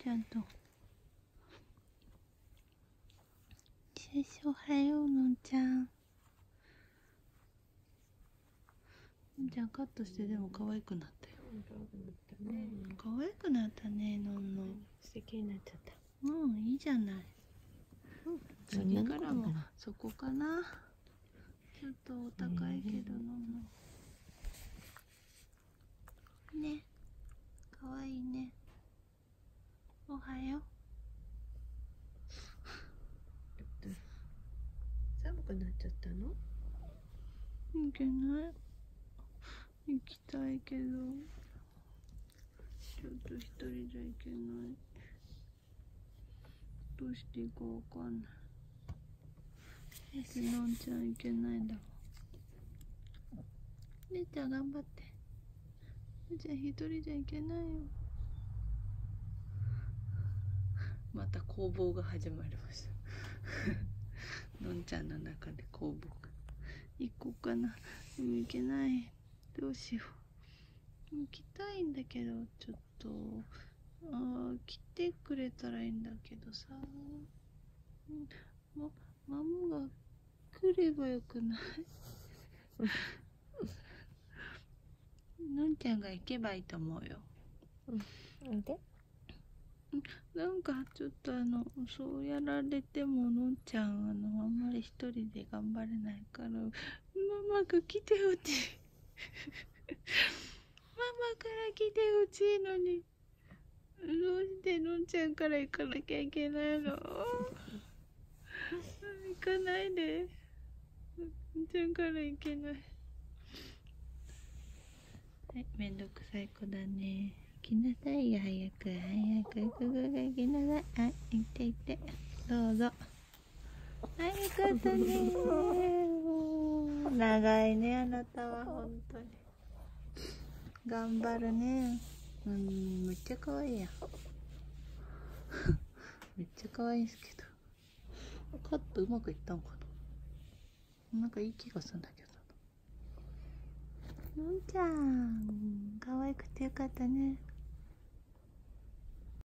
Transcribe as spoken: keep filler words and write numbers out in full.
ちゃんと。シュシュおはよう、のんちゃん。のんちゃんカットしてでも可愛くなったよ。可愛くなったね、のんの。 素敵になっちゃった。 うん、いいじゃない。次からもそこかな。ちょっとお高いけど、のんの。ね。かわいいね。おはよう。 寒くなっちゃったの？ いけない。行きたいけど、ちょっと一人じゃ行けない。どうしていいかわかんない。で、のんちゃん行けないんだもん。姉ちゃん頑張って。姉ちゃん一人じゃ行けないよ。また攻防が始まりました。のんちゃんの中で攻防が。行こうかな。でも行けない。どうしよう。行きたいんだけど、ちょっと、あー、来てくれたらいいんだけどさ。ま、ママが来ればよくないのんちゃんが行けばいいと思うよ。 うん。おいで。 なんかちょっとあの、そうやられてものんちゃんあの、あんまり一人で頑張れないから、ママが来てほしい。ママから来てほしいのに。どうしてのんちゃんから行かなきゃいけないの？行かないで。のんちゃんから行けない。はい、めんどくさい子だね。行きなさいよ、早く。早く、ぐぐぐ行きなさい。はい、行って行って。どうぞ。はい、よかったね。長いね、あなたは、本当に。頑張るね。うん、めっちゃ可愛いやん。めっちゃ可愛いんですけど。カットうまくいったんかな。なんかいい気がするんだけど。のんちゃん、可愛くてよかったね。